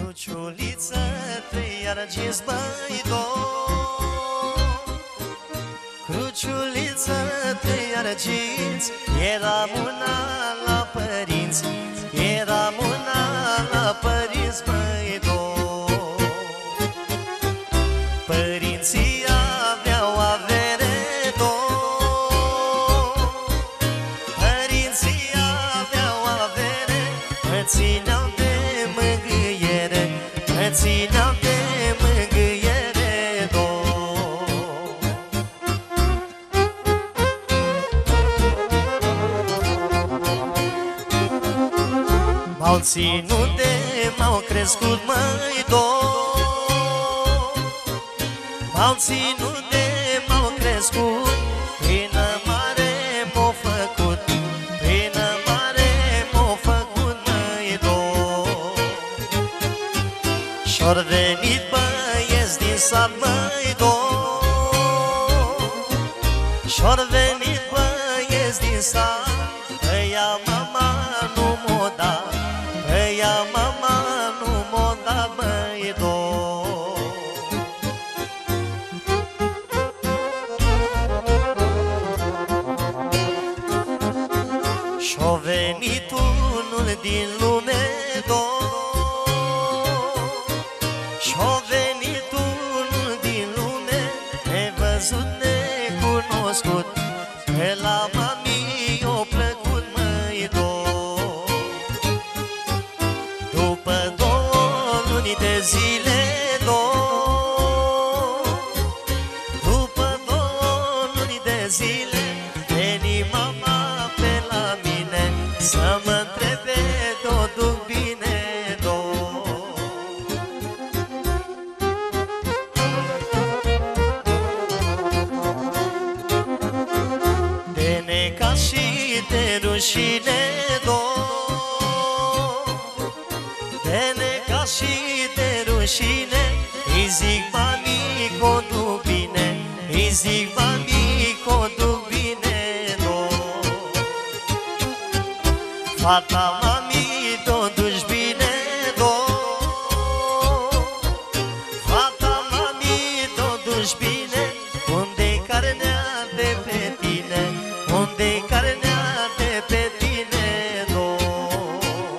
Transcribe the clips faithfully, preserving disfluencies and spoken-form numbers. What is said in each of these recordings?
Cruciuliță, trei arginți, băi, două. Cruciuliță, trei arginți, eram una la părinți, eram una la părinți, băi, două. Părinții aveau avere, două. Părinții aveau avere, mă țineau de mângâiere, mă țineau de mângâiere, două. M-au ținut de, m-au crescut, măi, două. M-au ținut de, m-au crescut, până mare m-au făcut, până mare m-au făcut, măi, două. Și-or venit băieți din sat, măi, două. Și-or venit băieți din sat, ăia mama nu m-o da, ăia mama nu m-o da, măi, două. Și-o venit unul din lume, două. Și-o venit unul din lume, nevăzut, necunoscut, pe la mami o plăcut, măi, două. După două luni de zile, două. După două luni de zile, veni mama pe la mine să mă întrebe de-o duc bine, două. De necaz și de rușine, două. De necaz și de rușine, îi zic mami că-o duc bine, îi zic mami că-o duc bine, două. Fata mami t-o duci bine, două. Fata mami t-o duci bine, unde-i carnea de pe tine, unde-i carnea de pe tine, două.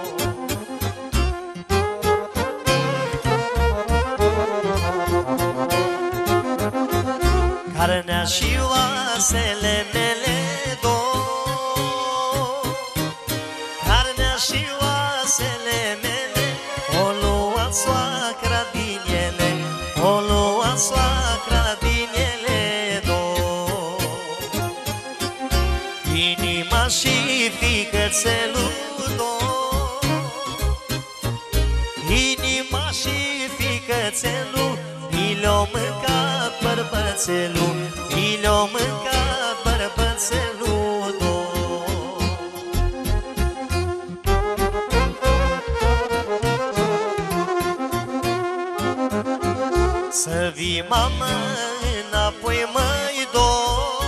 Carnea și oasele mele, două. Carnea și oasele mele, o lua soacra din ele, o lua soacra din ele, două. Inima și ficățelul, două. Inima și ficățelul, i le-o mâncat bărbățelul, i le-o mâncat bărbățelul, două. Să vii, mamă, înapoi, măi, două.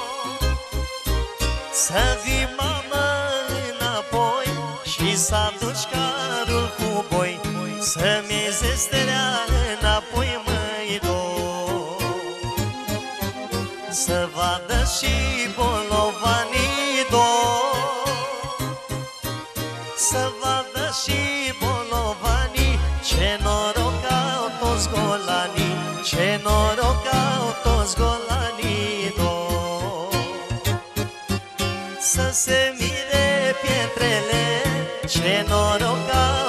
Să vii, mamă, înapoi și să aduci carul cu boi, să-mi iei zesterea înapoi, măi, două. Să vadă și bolovanii, două. Să vadă și bolovanii, ce noroc au toți golanii, ce noroc au toți golanii, două. Să se mire pietrele, ce noroc au